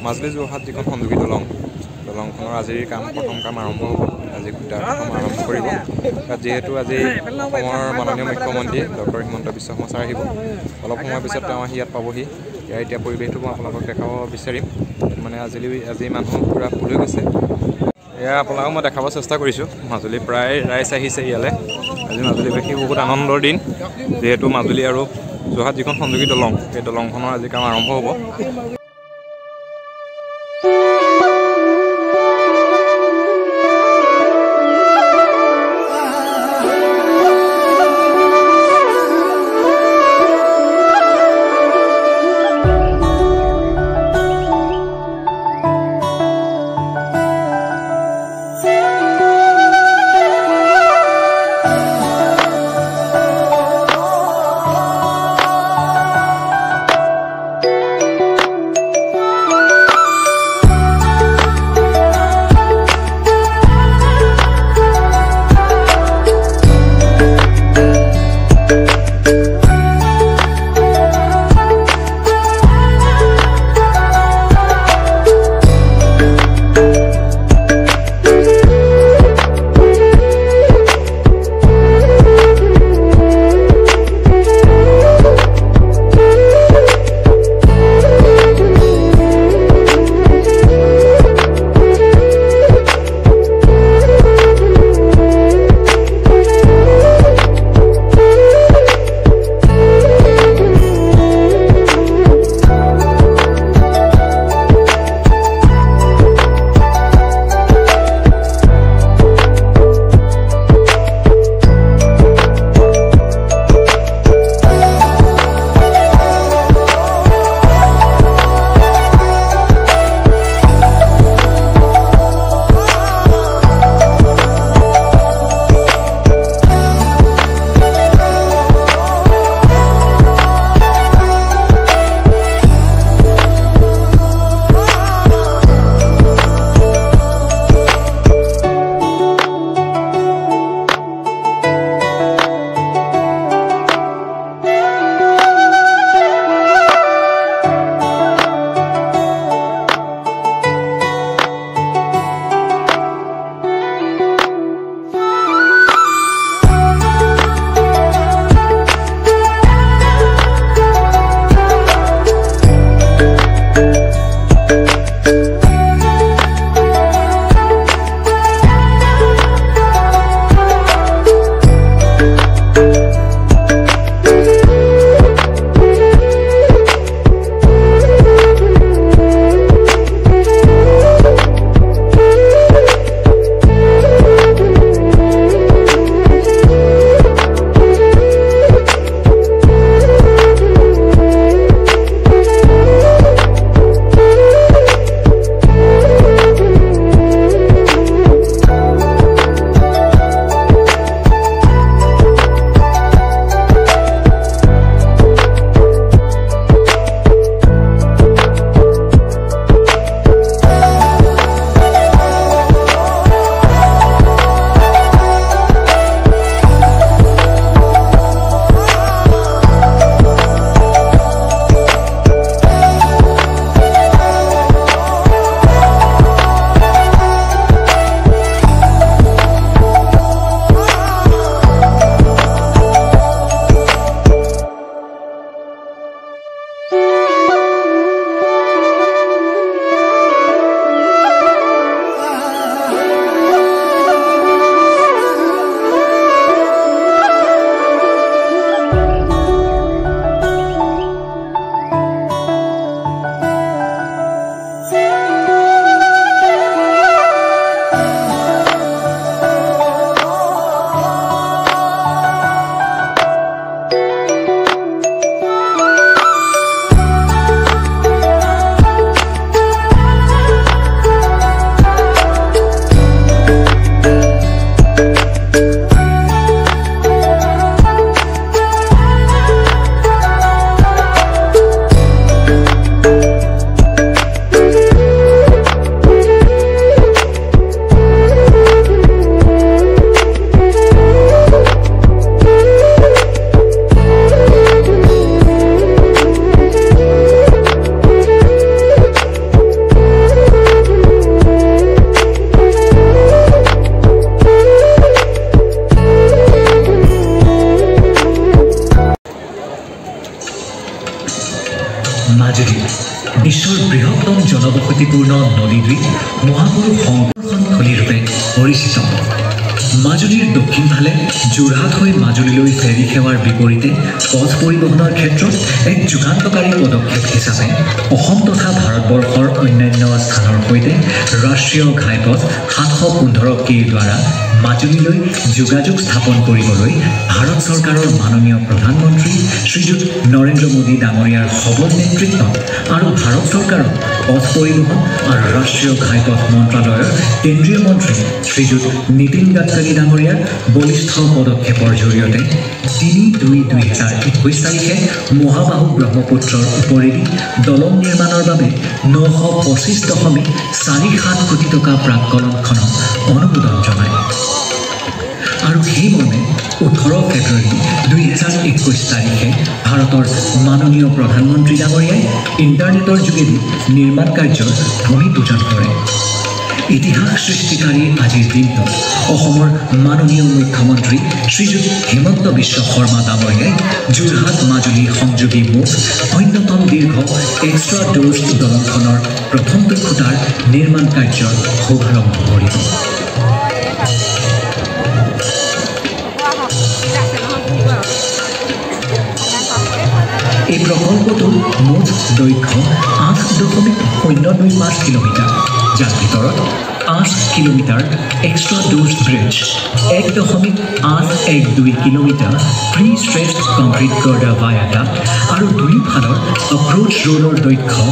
মাজুলী যোৰহাট যিখন সংযোগী দলংখনৰ আজিৰ প্ৰথম কাম আৰম্ভ হ'ব। আজি খুঁটা প্ৰথম আৰম্ভ কৰিব। তাত যিহেতু আজি অসমৰ মাননীয় মুখ্যমন্ত্ৰী ডক্টৰ হিমন্ত বিশ্ব শৰ্মা ছাৰ আহিব। অলপ সময়ৰ পিছত তেওঁ আহি ইয়াত পাবহি। ইয়াৰ এতিয়া পৰিৱেশটো মই আপোনালোকক দেখাব বিচাৰিম। মানে আজি মানুহ পূৰা ফুল হৈ গৈছে। এয়া আপোনালোকক মই দেখাব চেষ্টা কৰিছোঁ। মাজুলী প্ৰায় ৰাইজ আহিছে ইয়ালৈ। আজি মাজুলীবাসী বহুত আনন্দৰ দিন, যিহেতু মাজুলী আৰু যোৰহাট যিখন সংযোগী দলং, সেই দলংখনৰ আজি কাম আৰম্ভ হ'ব। বিশ্বৰ বৃহত্তম জনবসতিপূৰ্ণ নদীদ্বীপ মহাপুৰুষ সংৰক্ষণস্থলীৰূপে পৰিচিত। মাজুলীৰ দক্ষিণ ফালে যোৰহাট হৈ মাজুলীলৈ ফেৰী সেৱাৰ বিপৰীতে পথ পৰিবহণৰ ক্ষেত্ৰত এক যুগান্তকাৰী পদক্ষেপ হিচাপে অসম তথা ভাৰতবৰ্ষৰ অন্যান্য স্থানৰ সৈতে ৰাষ্ট্ৰীয় ঘাইপথ 715 কেৰ দ্বাৰা মাজুলীলৈ যোগাযোগ স্থাপন কৰিবলৈ ভাৰত চৰকাৰৰ মাননীয় প্ৰধানমন্ত্ৰী শ্ৰীযুত নৰেন্দ্ৰ মোদী ডাঙৰীয়াৰ সবল নেতৃত্বত আৰু ভাৰত চৰকাৰৰ পথ পৰিবহণ আৰু ৰাষ্ট্ৰীয় ঘাইপথ মন্ত্ৰালয়ৰ কেন্দ্ৰীয় মন্ত্ৰী শ্ৰীযুত নীতিন গাডকাৰী ডাঙৰীয়াৰ বলিষ্ঠ পদক্ষেপৰ জৰিয়তে 3/2/2021 তাৰিখে মহাবাহু ব্ৰহ্মপুত্ৰৰ ওপৰেদি দলং নিৰ্মাণৰ বাবে 925.47 কোটি টকা প্ৰাক্কলনখনক অনুমোদন জনায়। আৰু সেইমৰ্মে 18 ফেব্ৰুৱাৰী 2021 তাৰিখে ভাৰতৰ মাননীয় প্ৰধানমন্ত্ৰী ডাঙৰীয়াই ইণ্টাৰনেটৰ যোগেদি নিৰ্মাণ কাৰ্যৰ ভূমি পূজন কৰে। ইতিহাস সৃষ্টিকাৰী আজিৰ দিনটো অসমৰ মাননীয় মুখ্যমন্ত্ৰী শ্ৰীযুত হিমন্ত বিশ্ব শৰ্মা ডাঙৰীয়াই যোৰহাট মাজুলী সংযোগী মুঠ অন্যতম দীৰ্ঘ এক্সট্ৰা ড'জ দলংখনৰ প্ৰথমটো খুঁটাৰ নিৰ্মাণ কাৰ্যৰ শুভাৰম্ভ কৰিব। এই প্ৰকল্পটো মুঠ দৈৰ্ঘ্য 8.025 কিলোমিটাৰ, যাৰ ভিতৰত 8 kilometre extradosed bridge, 1.812 kilometre prestressed concrete girder viaduct আৰু দুয়োফালৰ এপ্ৰ'চ ৰোডৰ দৈৰ্ঘ্য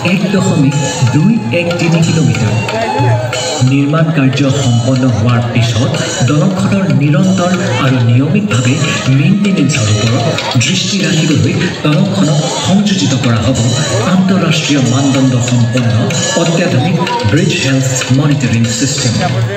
1.213 কিলোমিটাৰ। নিৰ্মাণ কাৰ্য সম্পন্ন হোৱাৰ পিছত দলংখনৰ নিৰন্তৰ আৰু নিয়মিতভাৱে মেইনটেনেন্সৰ ওপৰত দৃষ্টি ৰাখিবলৈ দলংখনক সংযোজিত কৰা হ'ব আন্তঃৰাষ্ট্ৰীয় মানদণ্ড সম্পন্ন অত্যাধুনিক ব্ৰিজ হেল্থ মনিটৰিং ছিষ্টেম।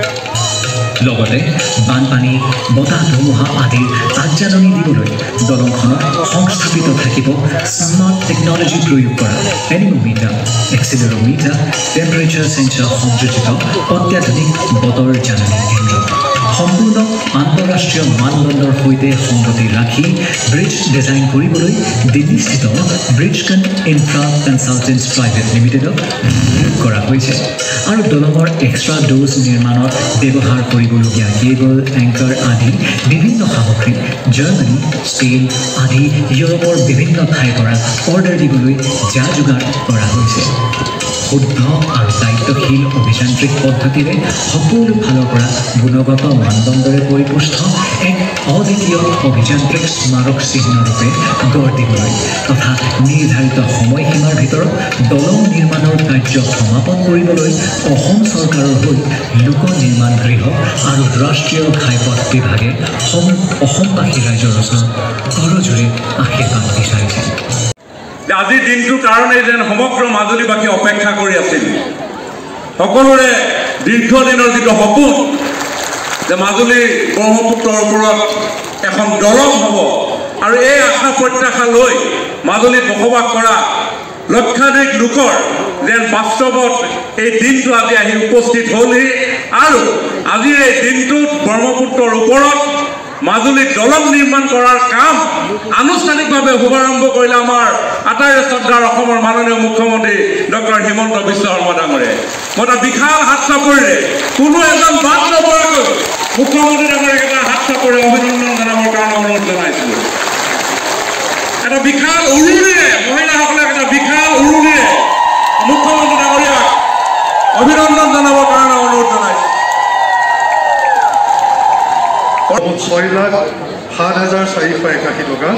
লগতে বানপানী, বতাহ ধুমুহা আদিৰ আগজাননী দিবলৈ দলংখনত সংস্থাপিত থাকিব স্মাৰ্ট টেকনলজি প্ৰয়োগ কৰা এনিমোমিটাৰ, এক্সিলেৰোমিটাৰ, টেম্পাৰেচাৰ চেঞ্চাৰ সংযোজিত অত্যাধুনিক বতৰ জাননী কেন্দ্ৰ। সম্পূৰ্ণ আন্তঃৰাষ্ট্ৰীয় মানদণ্ডৰ সৈতে সংগতি ৰাখি ব্ৰিজ ডিজাইন কৰিবলৈ দিল্লীস্থিত ব্ৰিজকন ইনফ্ৰা কনচালটেন্টছ প্ৰাইভেট লিমিটেডক নিয়োগ কৰা হৈছে আৰু দলঙৰ এক্সট্ৰা ড'জ নিৰ্মাণত ব্যৱহাৰ কৰিবলগীয়া কেবল, এংকাৰ আদি বিভিন্ন সামগ্ৰী জাৰ্মানী, স্পেইন আদি ইউৰোপৰ বিভিন্ন ঠাইৰ পৰা অৰ্ডাৰ দিবলৈ যা যোগাৰ কৰা হৈছে। শুদ্ধ আৰু দায়িত্বশীল অভিযান্ত্ৰিক পদ্ধতিৰে সকলো ফালৰ পৰা গুণগত মানদণ্ডৰে পৰিপুষ্ট এক অদ্বিতীয় অভিযান্ত্ৰিক স্মাৰক চিহ্নৰূপে গঢ় দিবলৈ তথা নিৰ্ধাৰিত সময়সীমাৰ ভিতৰত দলং নিৰ্মাণৰ কাৰ্য সমাপন কৰিবলৈ অসম চৰকাৰৰ হৈ লোক নিৰ্মাণ গৃহ আৰু ৰাষ্ট্ৰীয় ঘাইপথ বিভাগে অসমবাসী ৰাইজৰ ওচৰত কৰজোৰে আশীৰ্বাদ বিচাৰিছে। আজিৰ দিনটোৰ কাৰণে যেন সমগ্ৰ মাজুলীবাসী অপেক্ষা কৰি আছিল। সকলোৰে দীৰ্ঘদিনৰ যিটো সপোন যে মাজুলী ব্ৰহ্মপুত্ৰৰ ওপৰত এখন দলং হ'ব আৰু এই আশা প্ৰত্যাশা লৈ মাজুলীত বসবাস কৰা লক্ষাধিক লোকৰ যেন বাস্তৱত এই দিনটো আজি আহি উপস্থিত হ'লহি আৰু আজিৰ এই দিনটোত ব্ৰহ্মপুত্ৰৰ ওপৰত মাজুলীত দলং নিৰ্মাণ কৰাৰ কাম আনুষ্ঠানিকভাৱে শুভাৰম্ভ কৰিলে আমাৰ আটাইৰে শ্ৰদ্ধাৰ অসমৰ মাননীয় মুখ্যমন্ত্ৰী ডক্টৰ হিমন্ত বিশ্ব শৰ্মা ডাঙৰীয়াই। মই এটা বিশাল হাত চাপৰিৰে কোনো এজন বাদ নপৰাকৈ মুখ্যমন্ত্ৰী ডাঙৰীয়াক এটা হাত চাপৰি অভিনন্দন জনাবৰ কাৰণে অনুৰোধ জনাইছিলোঁ। এটা বিশাল উৰুলিৰে মহিলাসকলক এটা বিশাল উৰুলিৰে মুখ্যমন্ত্ৰী ডাঙৰীয়াক অভিনন্দন জনাবৰ কাৰণে অনুৰোধ জনাইছোঁ। 6,07,481 টকা।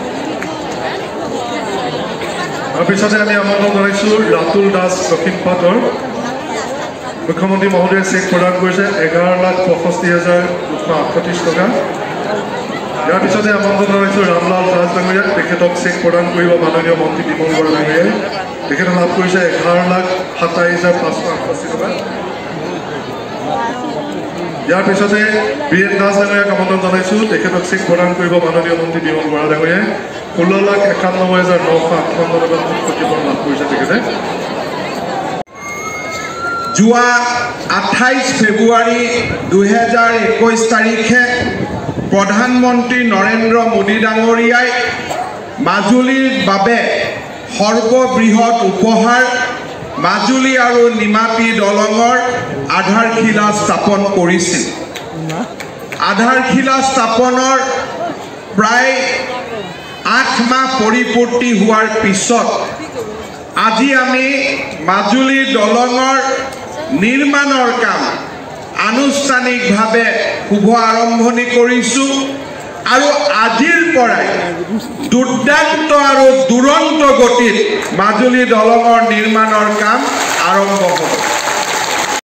তাৰপিছতে আমি আমন্ত্ৰণ জনাইছোঁ ৰাতুল দাস দক্ষিণপাটৰ মুখ্যমন্ত্ৰী মহোদয়ে চেক প্ৰদান কৰিছে 11,65,238 টকা। ইয়াৰ পিছতে আমন্ত্ৰণ জনাইছোঁ ৰামলাল দাস ডাঙৰীয়াক, তেখেতক চেক প্ৰদান কৰিব মাননীয় মন্ত্ৰী বিমল বৰা ডাঙৰীয়াই। তেখেতে লাভ কৰিছে 11,27,568 টকা। ইয়াৰ পিছতে বীৰেন দাস ডাঙৰীয়াক আমন্ত্ৰণ জনাইছোঁ, তেখেতক চেক প্ৰদান কৰিব মাননীয় মন্ত্ৰী বিমল বৰা ডাঙৰীয়াই। 16,91,958 টকা ক্ষতিপূৰণ লাভ কৰিছে তেখেতে। যোৱা 28 ফেব্ৰুৱাৰী 2021 তাৰিখে প্ৰধানমন্ত্ৰী নৰেন্দ্ৰ মোদী ডাঙৰীয়াই মাজুলীৰ বাবে সৰ্ববৃহৎ উপহাৰ মাজুলী আৰু নিমাতী দলঙৰ আধাৰশিলা স্থাপন কৰিছিল। আধাৰশিলা স্থাপনৰ প্ৰায় 8 মাহ পৰিপূৰ্তি হোৱাৰ পিছত আজি আমি মাজুলী দলঙৰ নিৰ্মাণৰ কাম আনুষ্ঠানিকভাৱে শুভ আৰম্ভণি কৰিছোঁ আৰু আজিৰ পৰাই দুৰ্দান্ত আৰু দুৰন্ত গতিত মাজুলী দলঙৰ নিৰ্মাণৰ কাম আৰম্ভ হ'ব।